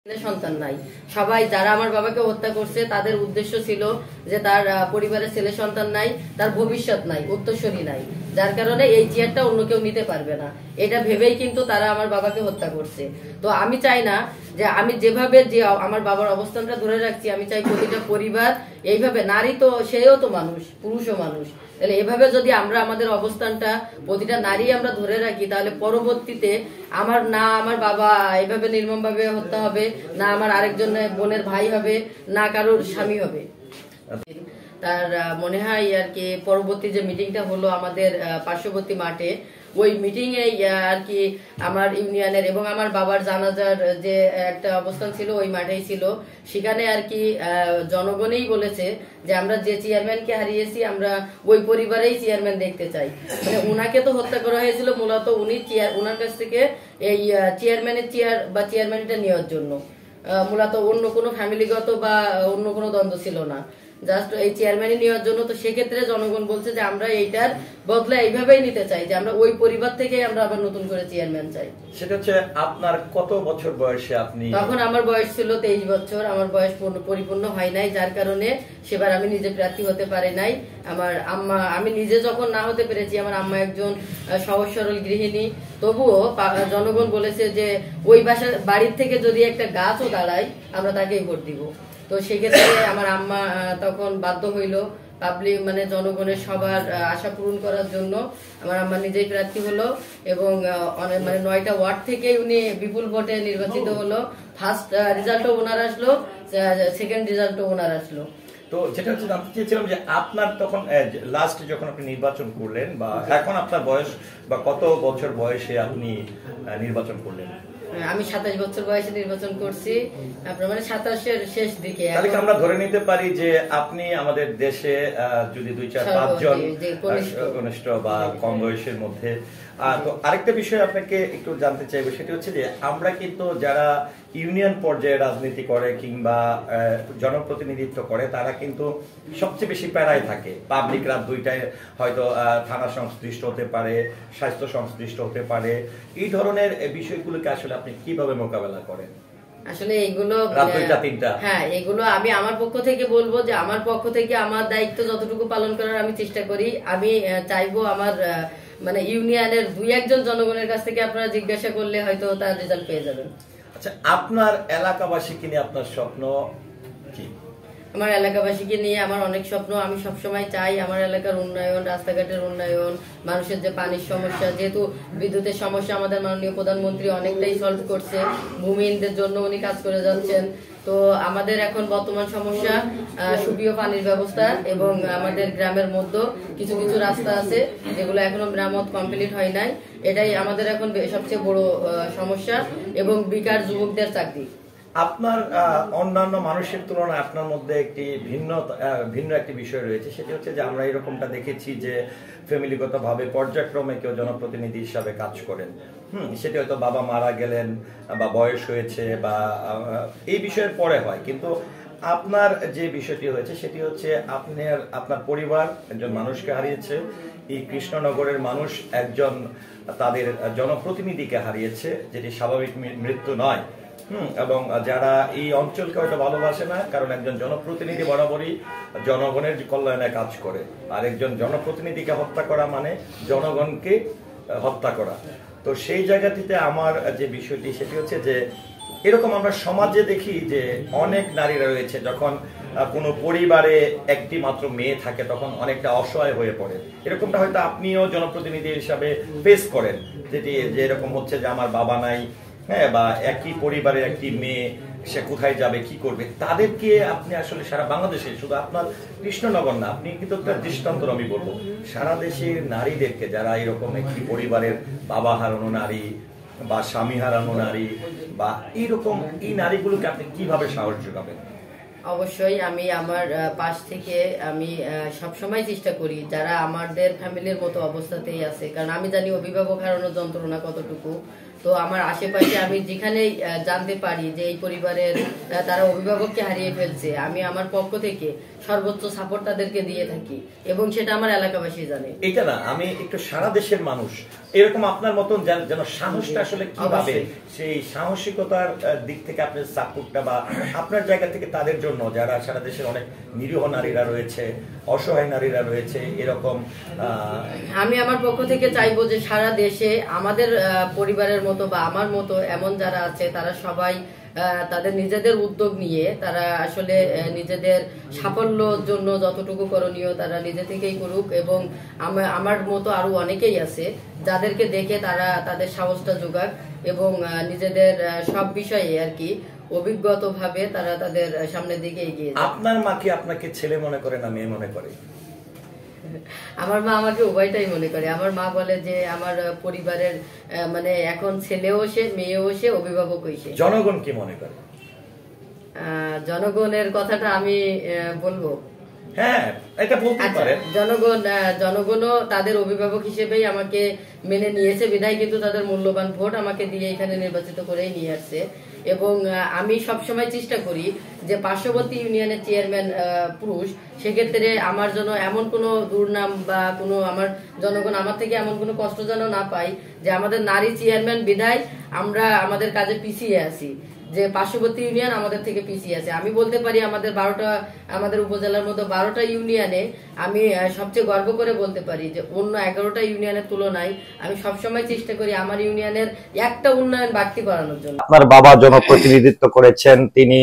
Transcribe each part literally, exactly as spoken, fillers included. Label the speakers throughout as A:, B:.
A: সন্তান নাই। সবাই যারা আমার বাবাকে হত্যা করছে তাদের উদ্দেশ্য ছিল যে তার পরিবারের ছেলে সন্তান নাই, তার ভবিষ্যৎ নাই, উত্তরসূরি নাই, যার কারণে এই চেয়ারটা অন্য কেউ নিতে পারবে না, এটা ভেবেই কিন্তু তারা আমার বাবাকে হত্যা করছে। তো আমি চাই না যে আমি যেভাবে যে আমার বাবার অবস্থানটা ধরে রাখছি, আমি চাই প্রতিটা পরিবার এইভাবে, নারী তো সেও তো মানুষ, পুরুষও মানুষ, তাহলে এভাবে যদি আমরা আমাদের অবস্থানটা প্রতিটা নারী আমরা ধরে রাখি, তাহলে পরবর্তীতে আমার না আমার বাবা এভাবে নির্মম ভাবে হত্যা হবে, না আমার আরেকজন বোনের ভাই হবে, না কারোর স্বামী হবে। তার মনে হয় আর কি পরবর্তী যে মিটিংটা হলো আমাদের পার্শ্ববর্তী মাঠে, ওই মিটিং এ আর কি আমার ইউনিয়নের এবং আমার বাবার জানাজার যে একটা অবস্থান ছিল ওই মাঠেই ছিল। সেখানে আর কি জনগণই বলেছে যে আমরা যে চেয়ারম্যানকে হারিয়েছি আমরা ওই পরিবারেই চেয়ারম্যান দেখতে চাই। মানে উনাকে তো হত্যা করা হয়েছিল মূলত উনি চেয়ার উনার কাছ থেকে এই চেয়ারম্যানের চেয়ার বা চেয়ারম্যানটা নেওয়ার জন্য, মূলত অন্য কোনো ফ্যামিলিগত বা অন্য কোনো দ্বন্দ্ব ছিল না, জাস্ট এই চেয়ারম্যানই নেওয়ার জন্য। তো সেক্ষেত্রে জনগণ বলছে যে আমরা এইটার বদলে এইভাবেই নিতে চাই, যে আমরা ওই পরিবার থেকে আমরা আবার নতুন করে চেয়ারম্যান চাই।
B: সেটা হচ্ছে আপনার কত বছর বয়সে আপনি?
A: তখন আমার বয়স ছিল তেইশ বছর, আমার বয়স পরিপূর্ণ হয় নাই, যার কারণে সেবার আমি নিজে প্রার্থী হতে পারি নাই। আমার আম্মা, আমি নিজে যখন না হতে পেরেছি, আমার আম্মা একজন সহজ সরল গৃহিণী, তবুও জনগণ বলেছে যে ওই বাসা বাড়ির থেকে যদি একটা গাছও দাঁড়ায় আমরা তাকেই ভোট দিব। তো সেক্ষেত্রে আমার আম্মা তখন বাধ্য হইল পাবলিক মানে জনগণের সবার আশা পূরণ করার জন্য আমার আম্মা নিজেই প্রার্থী হলো এবং অনেক মানে নয়টা ওয়ার্ড থেকে উনি বিপুল ভোটে নির্বাচিত হলো। ফার্স্ট রেজাল্টও ওনার আসলো, সেকেন্ড রেজাল্টও ওনার আসলো।
B: তো যেটা হচ্ছে জানতে চেয়েছিলাম যে আপনার তখন লাস্ট যখন আপনি নির্বাচন করলেন বা এখন আপনার বয়স বা কত বছর বয়সে আপনি নির্বাচন করলেন?
A: আমি সাতাশ বছর বয়সে নির্বাচন করছি, আপনার মানে সাতাশের শেষ দিকে।
B: তাহলে আমরা ধরে নিতে পারি যে আপনি আমাদের দেশে যদি দুই চার পাঁচ জন কনিষ্ঠ বা কম বয়সের মধ্যে। তো আরেকটা বিষয় আপনাকে একটু জানতে চাইবো, সেটা হচ্ছে যে আমরা কিন্তু যারা ইউনিয়ন পর্যায়ে রাজনীতি করে কিংবা জনপ্রতিনিধিত্ব করে তারা কিন্তু সবচেয়ে বেশি প্যারায় থাকে। পাবলিক রাত দুইটায় হয়তো থানা সংশ্লিষ্ট হতে পারে, স্বাস্থ্য সংশ্লিষ্ট হতে পারে, এই ধরনের বিষয়গুলোকে আসলে আপনি কিভাবে মোকাবেলা করেন?
A: আসলে এগুলো হ্যাঁ এগুলো আমি আমার পক্ষ থেকে বলবো যে আমার পক্ষ থেকে আমার দায়িত্ব যতটুকু পালন করার আমি চেষ্টা করি। আমি চাইবো আমার মানে ইউনিয়নের দুই একজন জনগণের কাছ থেকে আপনারা জিজ্ঞাসা করলে হয়তো তার রেজাল্ট পেয়ে যাবেন।
B: আচ্ছা, আপনার এলাকাবাসীকে নিয়ে আপনার স্বপ্ন কি?
A: আমার এলাকাবাসীকে নিয়ে আমার অনেক স্বপ্ন। আমি সবসময় চাই আমার এলাকার উন্নয়ন, রাস্তাঘাটের উন্নয়ন, মানুষের যে পানির সমস্যা, যেহেতু বিদ্যুতের সমস্যা আমাদের মাননীয় প্রধানমন্ত্রী অনেকটাই সলভ করছে, ভূমিহীনদের জন্য উনি কাজ করে যাচ্ছেন। তো আমাদের এখন বর্তমান সমস্যা সুপেয় পানির ব্যবস্থা এবং আমাদের গ্রামের মধ্যে কিছু কিছু রাস্তা আছে যেগুলো এখনো মেরামত কমপ্লিট হয় নাই, এটাই আমাদের এখন সবচেয়ে বড় সমস্যা, এবং বেকার যুবকদের চাকরি।
B: আপনার অন্যান্য মানুষের তুলনায় আপনার মধ্যে একটি ভিন্ন ভিন্ন একটি বিষয় রয়েছে, সেটি হচ্ছে যে আমরা এরকমটা দেখেছি যে ফ্যামিলিগত ভাবে পর্যায়ক্রমে কেউ জনপ্রতিনিধি হিসাবে কাজ করেন। হুম সেটি হয়তো বাবা মারা গেলেন বা বয়স হয়েছে বা এই বিষয়ের পরে হয়, কিন্তু আপনার যে বিষয়টি হয়েছে সেটি হচ্ছে আপনার আপনার পরিবার একজন মানুষকে হারিয়েছে, এই কৃষ্ণনগরের মানুষ একজন তাদের জনপ্রতিনিধিকে হারিয়েছে, যেটি স্বাভাবিক মৃত্যু নয়। হম এবং যারা এই অঞ্চলকে হয়তো ভালোবাসে না, কারণ একজন জনপ্রতিনিধি বরাবরই জনগণের কল্যাণে কাজ করে, আর একজন জনপ্রতিনিধিকে হত্যা করা মানে জনগণকে হত্যা করা। তো সেই জায়গাটিতে আমার যে বিষয়টি সেটি হচ্ছে যে এরকম আমরা সমাজে দেখি যে অনেক নারীরা রয়েছে, যখন কোনো পরিবারে একটি মাত্র মেয়ে থাকে তখন অনেকটা অসহায় হয়ে পড়ে। এরকমটা হয়তো আপনিও জনপ্রতিনিধি হিসাবে ফেস করেন, যেটি যে এরকম হচ্ছে যে আমার বাবা নাই, হ্যাঁ, বা একই পরিবারের একটি মেয়ে, সে কোথায় যাবে, কি করবে, তাদেরকে আপনি আসলে সারা বাংলাদেশে, শুধু আপনার কৃষ্ণনগর না, আপনি কিন্তু একটা দৃষ্টান্ত আমি বলবো সারা দেশের নারীদেরকে, যারা এরকম একটি পরিবারের বাবা হারানো নারী বা স্বামী হারানো নারী বা এইরকম এই নারীগুলোকে আপনি কিভাবে সাহস যোগাবেন?
A: অবশ্যই আমি আমার পাশ থেকে আমি সবসময় চেষ্টা করি যারা আমাদের ফ্যামিলির মতো অবস্থাতেই আছে, কারণ আমি জানি অভিভাবক হারানোর যন্ত্রণা কতটুকু, তো আমার আশেপাশে আমি যেখানেই জানতে পারি যে এই পরিবারের তারা অভিভাবককে হারিয়ে ফেলছে, আমি আমার পক্ষ থেকে সর্বোচ্চ সাপোর্ট তাদেরকে দিয়ে থাকি এবং সেটা আমার এলাকাবাসী জানে।
B: এটা না, আমি একটু সারা দেশের মানুষ এরকম আপনার মতন যেন সাহসটা আসলে কিভাবে, সেই সাহসিকতার দিক থেকে আপনার সাপোর্টটা বা আপনার জায়গা থেকে তাদের জন্য যারা সারা দেশের অনেক নিরীহ নারীরা রয়েছে, অসহায় নারীরা রয়েছে, এরকম
A: আমি আমার পক্ষ থেকে চাইবো যে সারা দেশে আমাদের পরিবারের মতো বা আমার মতো এমন যারা আছে তারা সবাই তাদের নিজেদের উদ্যোগ নিয়ে তারা আসলে নিজেদের সাফল্যর জন্য যতটুকু করণীয় তারা নিজে থেকেই করুক, এবং আমার মতো আরো অনেকেই আছে যাদেরকে দেখে তারা তাদের সাহসটা যোগাক এবং নিজেদের সব বিষয়ে আর কি অভিজ্ঞত ভাবে তারা তাদের সামনের দিকে এগিয়ে যায়।
B: আপনার মা কি আপনাকে ছেলে মনে করে না মেয়ে মনে করে?
A: আমার মা আমাকে উভয়টাই মনে করে। আমার মা বলে যে আমার পরিবারের মানে এখন ছেলেও সে, মেয়েও সে, অভিভাবক হইছে।
B: জনগণ কি মনে করে?
A: জনগণের কথাটা আমি বলবো।
B: হ্যাঁ, এটা বলতে পারেন।
A: জনগণ জনগণও তাদের অভিভাবক হিসেবেই আমাকে মেনে নিয়েছে বিধায় কিন্তু তাদের মূল্যবান ভোট আমাকে দিয়ে এখানে নির্বাচিত করেই নিয়ে আসছে। এবং আমি সবসময় চেষ্টা করি যে পার্শ্ববর্তী ইউনিয়নের চেয়ারম্যান পুরুষ, সেক্ষেত্রে আমার জন্য এমন কোনো দুর্নাম বা কোনো আমার জনগণ আমার থেকে এমন কোনো কষ্ট যেন না পায় যে আমাদের নারী চেয়ারম্যান বিধায় আমরা আমাদের কাজে পিছিয়ে আছি, যে পার্শ্ববর্তী ইউনিয়ন আমাদের থেকে পিছিয়ে আছে। আমি বলতে পারি আমাদের বারোটা আমাদের উপজেলার মতো বারোটা ইউনিয়নে আমি সবচেয়ে গর্ব করে বলতে পারি যে অন্য এগারোটা ইউনিয়নের তুলনায় আমি সবসময় চেষ্টা করি আমার ইউনিয়নের একটা উন্নয়ন বাড়তি করানোর জন্য।
B: আপনার বাবা জনপ্রতিনিধিত্ব করেছেন, তিনি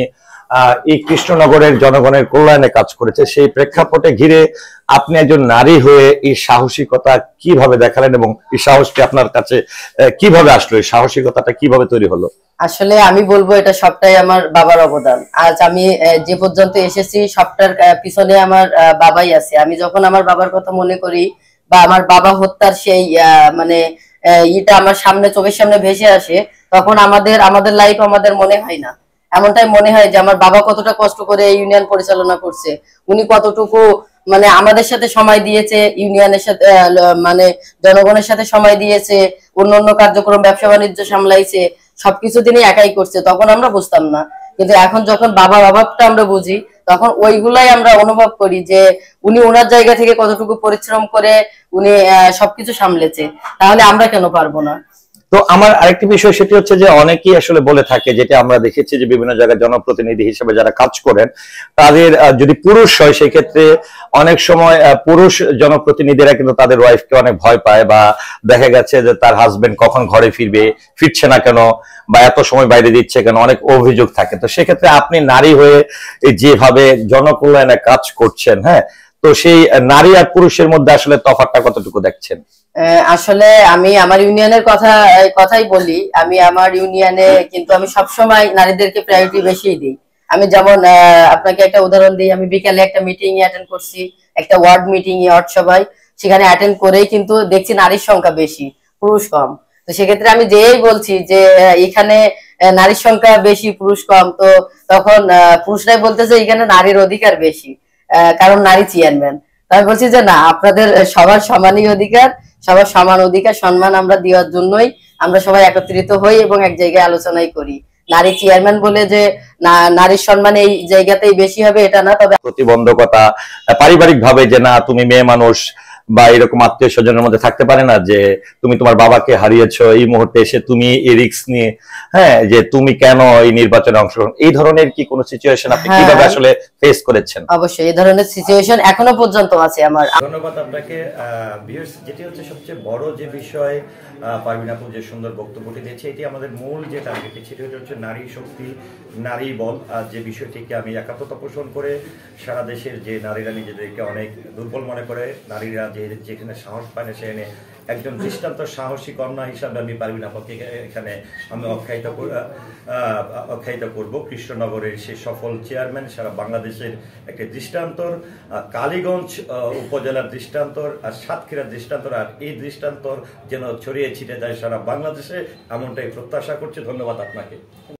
B: এই কৃষ্ণনগরের জনগণের কল্যাণে কাজ করেছে, সেই প্রেক্ষাপটে ঘিরে আপনি একজন নারী হয়ে এই সাহসিকতা কিভাবে দেখালেন এবং এই সাহসটি আপনার কাছে কিভাবে আসলো, এই সাহসিকতাটা কিভাবে তৈরি হলো?
A: আসলে আমি বলবো এটা সবটাই আমার বাবার অবদান। আজ আমি যে পর্যন্ত এসেছি সবটার পিছনে আমার বাবাই আছে। আমি যখন আমার বাবার কথা মনে করি বা আমার বাবা হত্যার সেই মানে ইটা আমার সামনে চোখের সামনে ভেসে আসে, তখন আমাদের আমাদের লাইফ আমাদের মনে হয় না, এমনটাই মনে হয় যে আমার বাবা কতটা কষ্ট করে ইউনিয়ন পরিচালনা করছে, উনি কতটুকু মানে আমাদের সাথে সময় দিয়েছে, ইউনিয়নের সাথে মানে জনগণের সাথে সময় দিয়েছে, অন্য অন্য কার্যক্রম ব্যবসা বাণিজ্য সামলাইছে, সবকিছু তিনি একাই করছে। তখন আমরা বুঝতাম না, কিন্তু এখন যখন বাবার অভাবটা আমরা বুঝি তখন ওইগুলাই আমরা অনুভব করি যে উনি ওনার জায়গা থেকে কতটুকু পরিশ্রম করে উনি সবকিছু সামলেছে, তাহলে আমরা কেন পারবো না?
B: তো আমার আরেকটি বিষয় সেটি হচ্ছে যে অনেকেই আসলে বলে থাকে, যেটা আমরা দেখেছি যে বিভিন্ন জায়গায় জনপ্রতিনিধি হিসেবে যারা কাজ করেন তাদের যদি পুরুষ হয় সেক্ষেত্রে অনেক সময় পুরুষ জনপ্রতিনিধিরা কিন্তু তাদের ওয়াইফকে অনেক ভয় পায়, বা দেখা গেছে যে তার হাজবেন্ড কখন ঘরে ফিরবে, ফিরছে না কেন, বা এত সময় বাইরে দিচ্ছে কেন, অনেক অভিযোগ থাকে। তো সেক্ষেত্রে আপনি নারী হয়ে যেভাবে জনকল্যাণে কাজ করছেন, হ্যাঁ, তো সেই নারী আর পুরুষের মধ্যে আসলে তফাৎটা কতটুকু দেখছেন?
A: আসলে আমি আমার ইউনিয়নের কথা কথাই বলি, আমি আমার ইউনিয়নে কিন্তু আমি সবসময় নারীদেরকে প্রায়োরিটি বেশি দিই। আমি যেমন আপনাকে একটা উদাহরণ দিই, আমি বিকালে একটা মিটিং এ অ্যাটেন্ড করছি, একটা ওয়ার্ড মিটিং এ, ওয়ার্ড সভায়, সেখানে অ্যাটেন্ড করেই কিন্তু দেখছি নারীর সংখ্যা বেশি, পুরুষ কম। তো সেক্ষেত্রে আমি যেই বলছি যে এখানে নারীর সংখ্যা বেশি পুরুষ কম, তো তখন পুরুষরাই বলতেছে এখানে নারীর অধিকার বেশি, কারণ নারী চেয়ারম্যান। আমি বলছি যে না, আপনাদের সবার সমানই অধিকার, সবার সমান অধিকার সম্মান আমরা দেওয়ার জন্যই আমরা সবাই একত্রিত হই এবং এক জায়গায় আলোচনাই করি। নারী চেয়ারম্যান বলে যে নারীর সম্মান এই জায়গাতেই বেশি হবে এটা না। তবে
B: প্রতিবন্ধকতা পারিবারিক ভাবে যে না তুমি মেয়ে মানুষ বা এরকম আত্মীয় স্বজনের মধ্যে থাকতে পারে না যে তুমি তোমার বাবাকে হারিয়েছো, এই মুহূর্তে এসে তুমি এই রিস্ক নিয়ে, হ্যাঁ, যে তুমি কেন এই নির্বাচনে অংশগ্রহণ, এই ধরনের কি কোনো সিচুয়েশন আপনি কিভাবে আসলে ফেস করেছেন?
A: অবশ্যই এই ধরনের সিচুয়েশন এখনো পর্যন্ত আছে আমার।
B: ধন্যবাদ আপনাকে। ভিউয়ার্স, যেটি হচ্ছে সবচেয়ে বড় যে বিষয় পারভিন আপু যে সুন্দর বক্তব্যটি দিয়েছে, এটি আমাদের মূল যে টার্গেট সেটি হচ্ছে নারী শক্তি, নারী বল। আর যে বিষয়টিকে আমি একাত্মতা পোষণ করে সারা দেশের যে নারীরা নিজেদেরকে অনেক দুর্বল মনে করে, নারীরা যে যেখানে সাহস পায় না সেখানে একজন দৃষ্টান্ত সাহসী কন্যা হিসাবে আমি পারভিন আপুকে এখানে আমি আখ্যায়িত আখ্যায়িত করব। কৃষ্ণনগরের সে সফল চেয়ারম্যান, সারা বাংলাদেশের একটি দৃষ্টান্তর, কালীগঞ্জ উপজেলার দৃষ্টান্তর, আর সাতক্ষীরার দৃষ্টান্তর, আর এই দৃষ্টান্তর যেন ছড়িয়ে ছিটে যায় সারা বাংলাদেশে, এমনটাই প্রত্যাশা করছি। ধন্যবাদ আপনাকে।